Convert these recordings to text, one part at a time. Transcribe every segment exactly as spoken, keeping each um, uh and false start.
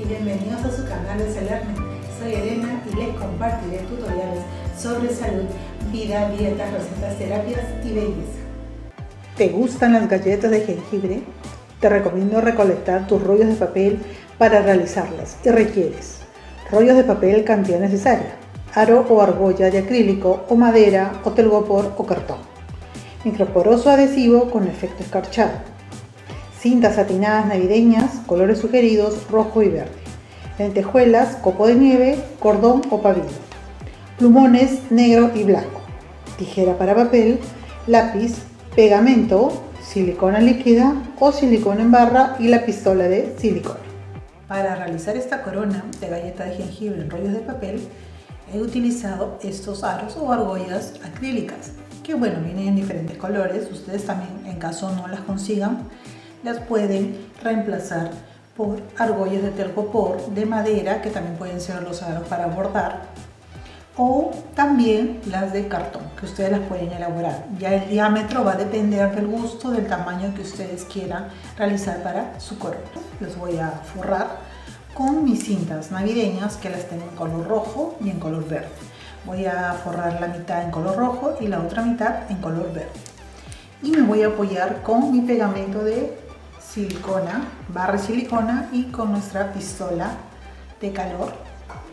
bienvenidos a su canal de Celerme. Soy Elena y les compartiré tutoriales sobre salud, vida, dietas, recetas, terapias y belleza. ¿Te gustan las galletas de jengibre? Te recomiendo recolectar tus rollos de papel para realizarlas y requieres rollos de papel cantidad necesaria, aro o argolla de acrílico o madera o telgopor o cartón, microporoso adhesivo con efecto escarchado, cintas satinadas navideñas, colores sugeridos rojo y verde, lentejuelas, copo de nieve, cordón o pabilo, plumones negro y blanco, tijera para papel, lápiz, pegamento, silicona líquida o silicona en barra y la pistola de silicona. Para realizar esta corona de galleta de jengibre en rollos de papel, he utilizado estos aros o argollas acrílicas, que bueno, vienen en diferentes colores. Ustedes también, en caso no las consigan, las pueden reemplazar por argollas de telgopor de madera, que también pueden ser los aros para bordar, o también las de cartón, que ustedes las pueden elaborar. Ya el diámetro va a depender del gusto, del tamaño que ustedes quieran realizar para su corona. Los voy a forrar con mis cintas navideñas, que las tengo en color rojo y en color verde. Voy a forrar la mitad en color rojo y la otra mitad en color verde. Y me voy a apoyar con mi pegamento de silicona, barra de silicona, y con nuestra pistola de calor.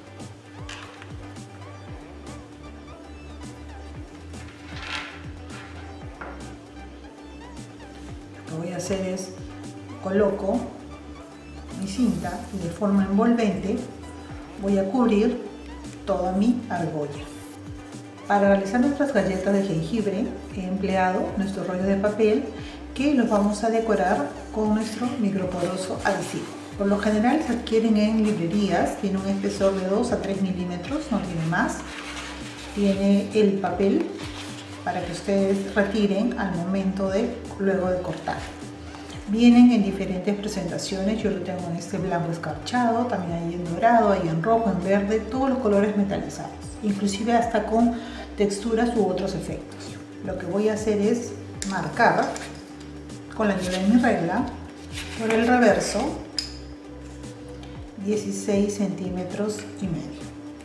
Lo que voy a hacer es coloco mi cinta y de forma envolvente voy a cubrir toda mi argolla. Para realizar nuestras galletas de jengibre he empleado nuestros rollos de papel, que los vamos a decorar con nuestro microporoso adhesivo. Por lo general se adquieren en librerías, tiene un espesor de dos a tres milímetros, no tiene más. Tiene el papel para que ustedes retiren al momento de luego de cortar. Vienen en diferentes presentaciones, yo lo tengo en este blanco escarchado, también hay en dorado, hay en rojo, en verde, todos los colores metalizados, inclusive hasta con texturas u otros efectos. Lo que voy a hacer es marcar con la ayuda de mi regla por el reverso dieciséis centímetros y medio.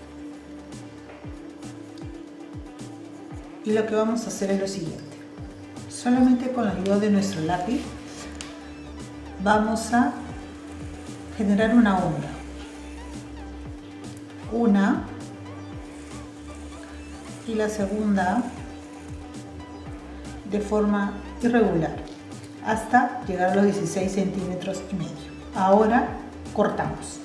Y lo que vamos a hacer es lo siguiente: solamente con la ayuda de nuestro lápiz vamos a generar una onda, una y la segunda de forma irregular hasta llegar a los dieciséis centímetros y medio. Ahora cortamos.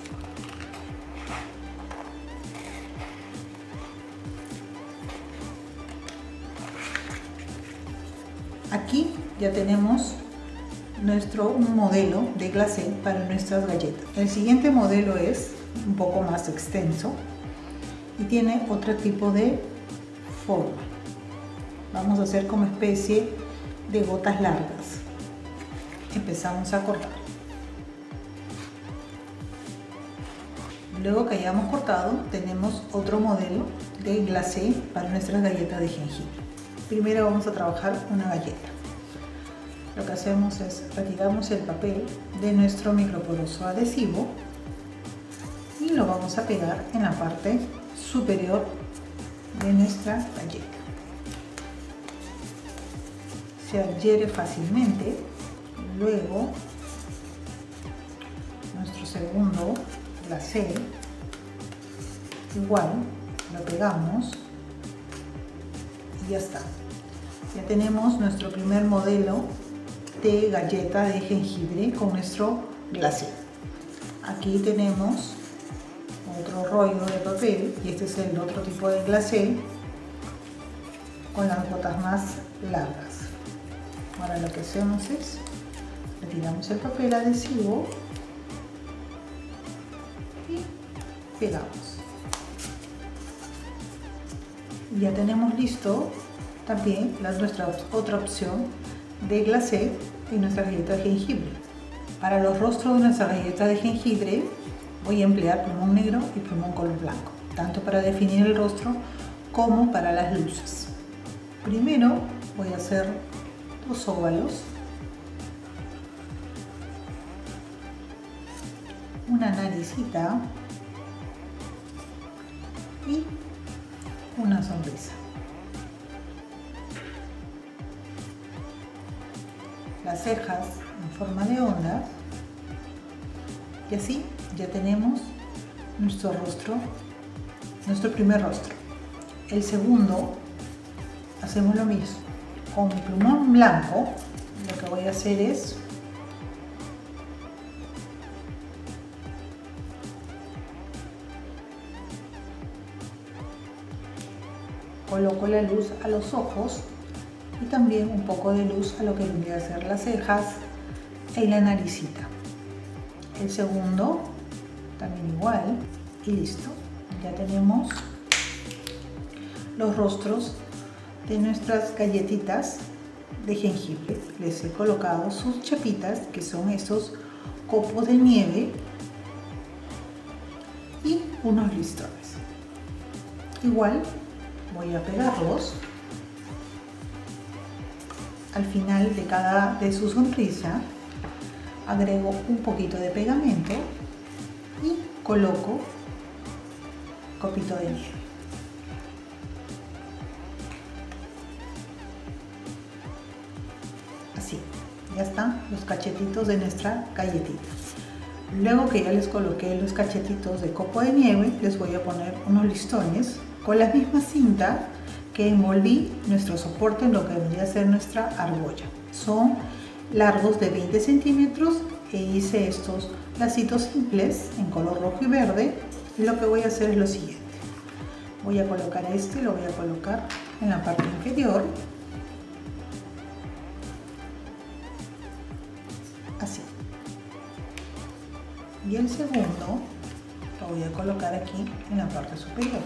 Aquí ya tenemos nuestro un modelo de glacé para nuestras galletas. El siguiente modelo es un poco más extenso y tiene otro tipo de forma. Vamos a hacer como especie de gotas largas. Empezamos a cortar. Luego que hayamos cortado, tenemos otro modelo de glacé para nuestras galletas de jengibre. Primero vamos a trabajar una galleta. Lo que hacemos es retiramos el papel de nuestro microporoso adhesivo y lo vamos a pegar en la parte superior de nuestra galleta. Se adhiere fácilmente. Luego nuestro segundo glacé, igual lo pegamos y ya está. Ya tenemos nuestro primer modelo de galleta de jengibre con nuestro glacé. Aquí tenemos otro rollo de papel y este es el otro tipo de glacé con las gotas más largas. Ahora lo que hacemos es retiramos el papel adhesivo y pegamos. Y ya tenemos listo también la, nuestra otra opción de glacé y nuestra galleta de jengibre. Para los rostros de nuestra galleta de jengibre voy a emplear plumón negro y plumón color blanco, tanto para definir el rostro como para las luces. Primero voy a hacer dos óvalos una naricita y una sonrisa. Las cejas en forma de ondas, y así ya tenemos nuestro rostro, nuestro primer rostro. El segundo hacemos lo mismo. Con mi plumón blanco lo que voy a hacer es coloco la luz a los ojos y también un poco de luz a lo que vendría a ser las cejas y la naricita. El segundo también igual y listo. Ya tenemos los rostros de nuestras galletitas de jengibre. Les he colocado sus chapitas, que son estos copos de nieve, y unos listones. Igual voy a pegarlos al final de cada de su sonrisa. Agrego un poquito de pegamento y coloco copito de nieve. Así, ya están los cachetitos de nuestra galletita. Luego que ya les coloqué los cachetitos de copo de nieve, les voy a poner unos listones con la misma cinta que envolví nuestro soporte en lo que vendría a ser nuestra argolla. Son largos de veinte centímetros e hice estos lacitos simples en color rojo y verde. Y lo que voy a hacer es lo siguiente: voy a colocar este, lo voy a colocar en la parte inferior, así, y el segundo lo voy a colocar aquí en la parte superior.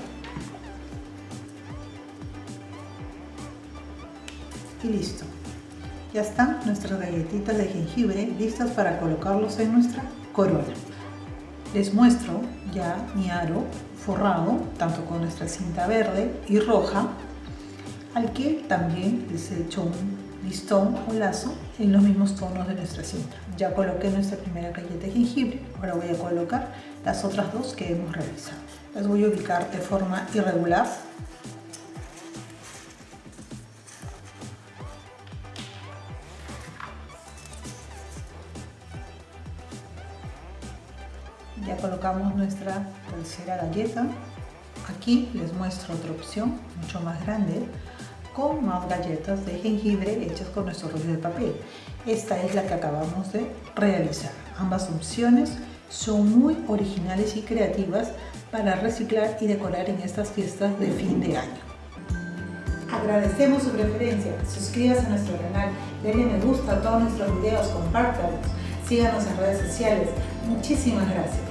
Y listo, ya están nuestras galletitas de jengibre listas para colocarlos en nuestra corona. Les muestro ya mi aro forrado tanto con nuestra cinta verde y roja, al que también les he hecho un listón o lazo en los mismos tonos de nuestra cinta. Ya coloqué nuestra primera galleta de jengibre, ahora voy a colocar las otras dos que hemos realizado. Las voy a ubicar de forma irregular. Ya colocamos nuestra tercera galleta. Aquí les muestro otra opción mucho más grande, con más galletas de jengibre hechas con nuestro rollo de papel. Esta es la que acabamos de realizar. Ambas opciones son muy originales y creativas para reciclar y decorar en estas fiestas de fin de año. Agradecemos su preferencia. Suscríbase a nuestro canal, denle me gusta a todos nuestros videos, compártanos, síganos en redes sociales. Muchísimas gracias.